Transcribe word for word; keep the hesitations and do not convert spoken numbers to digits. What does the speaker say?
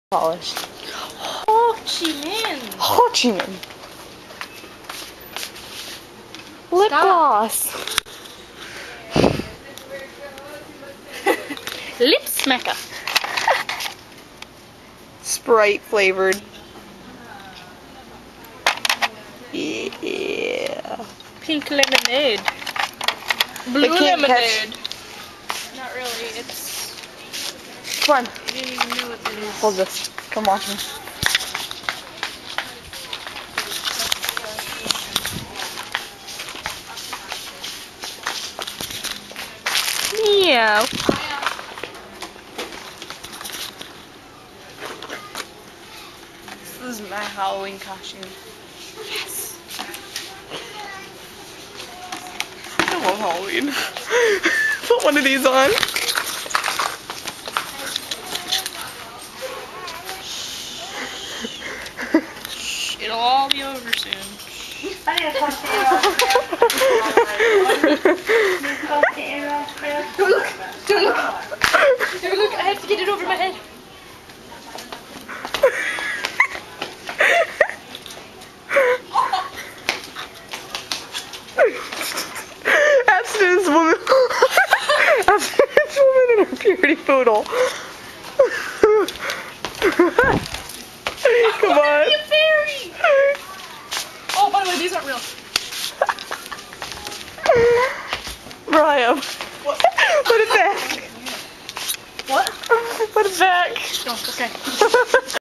Polish. Ho Chi Minh. Ho Chi Minh. Lip Stop. gloss. Lip smacker. Sprite flavored. Yeah. Pink lemonade. Blue can't lemonade. Not really. It's. Come on. I didn't even know what that is. Hold this. Come watch me. Meow. This is my Halloween costume. Yes. I love Halloween. Put one of these on. It'll all be over soon. Don't look! Don't look! Don't look! I have to get it over my head. Abstinence woman. Abstinence woman and her purity poodle. Come on. Be a fairy. Oh, by the way, these aren't real. Brian, put it back. What? Put it back. Oh, okay.